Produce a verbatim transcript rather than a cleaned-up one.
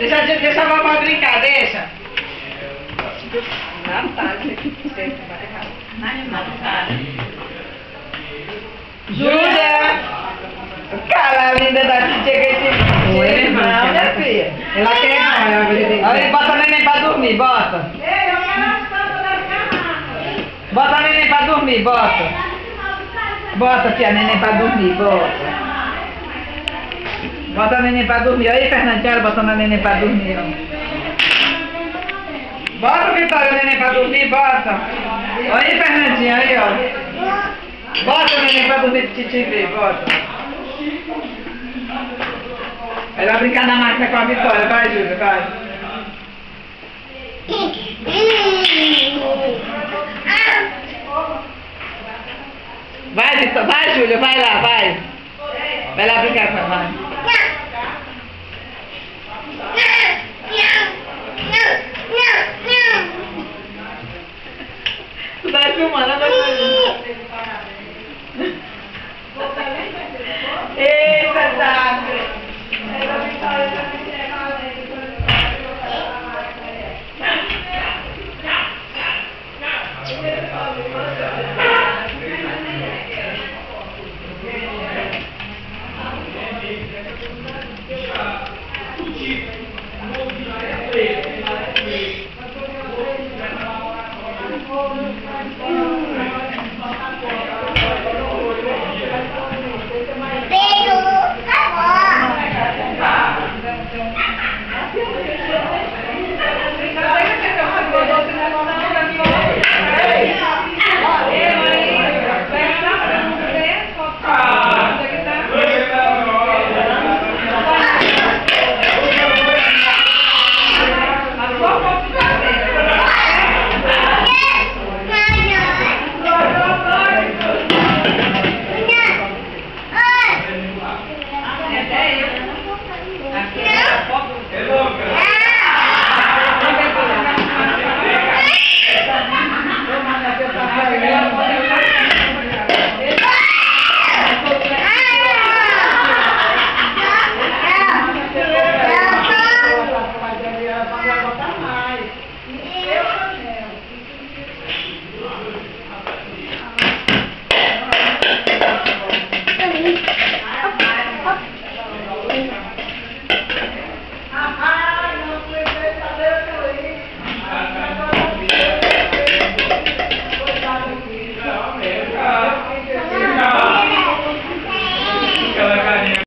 Deixa, deixa a vovó brincar, deixa. Natália. Júlia! Cara, linda da titia que esse... Oi, irmã. Não, minha filha. Ela quer não, ela vai dizer. Olha, bota a neném pra dormir, bota. Bota a neném pra dormir, bota. Bota, tia, a neném pra dormir, bota. Bota a neném pra dormir. Olha aí, Fernandinha, botando a neném pra dormir, ó. Bota, Vitória, a neném pra dormir, bota. Olha aí, Fernandinha, aí, ó. Bota a neném pra dormir pro Titi ver, bota. Vai lá brincar na máquina com a Vitória, vai, Júlia, vai. Vai, Vitória, vai, Júlia, vai lá, vai. Vai lá brincar com a máquina.